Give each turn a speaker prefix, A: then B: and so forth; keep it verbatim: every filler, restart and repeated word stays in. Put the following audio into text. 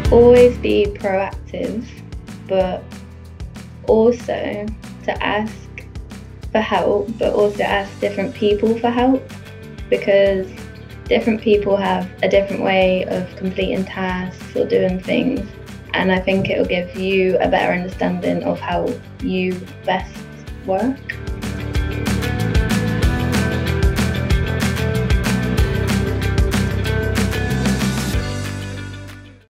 A: Always be proactive, but also to ask for help, but also ask different people for help, because different people have a different way of completing tasks or doing things, and I think it will give you a better understanding of how you best work.